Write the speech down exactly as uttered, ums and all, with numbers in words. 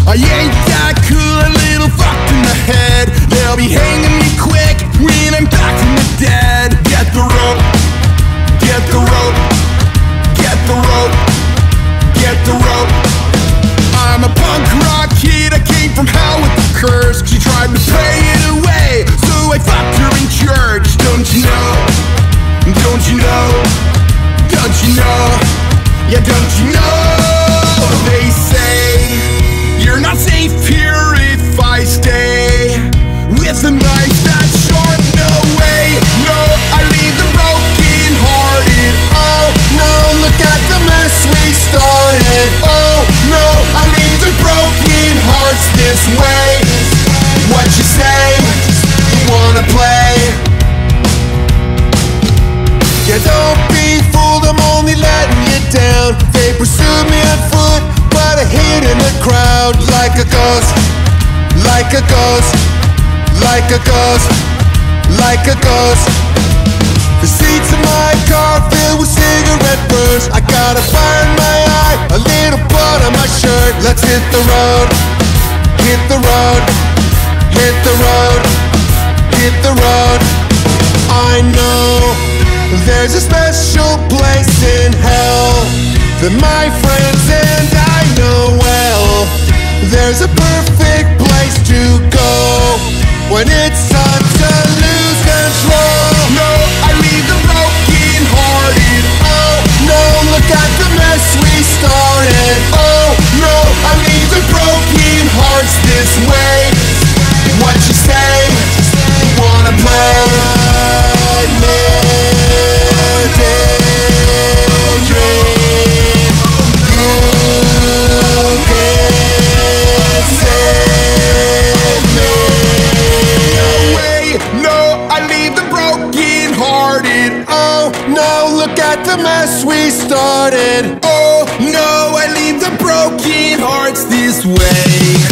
I ain't that cool, a little fucked in the head. They'll be hanging me quick when I'm back from the dead. Get the rope, get the rope, get the rope, get the rope. I'm a punk rock kid, I came from hell with the curse. She tried to pray it away, so I fucked her in church. Don't you know, don't you know, don't you know, yeah, don't you know. They say you're not safe here if I stay with a knife that's sharp. No way, no, I leave the broken hearted. Oh no, look at the mess we started. Oh no, I leave the broken hearts this way. What you say, you wanna play? Yeah, don't be fooled, I'm only letting you down. They pursued me on foot, but I hid in the crowd. Like a ghost, like a ghost, like a ghost, like a ghost. The seats of my car filled with cigarette burns. I got a fire in my eye, a little blood on my shirt. Let's hit the road, hit the road, hit the road, hit the road. I know there's a special place in hell that my friends and I know well. There's a perfect place to go when it's time to lose control. No, I leave the broken hearted. Oh no, look at the mess we started. Oh no, I leave the broken hearts this way. What you say, you wanna play? Oh no, look at the mess we started. Oh no, I leave the broken hearts this way.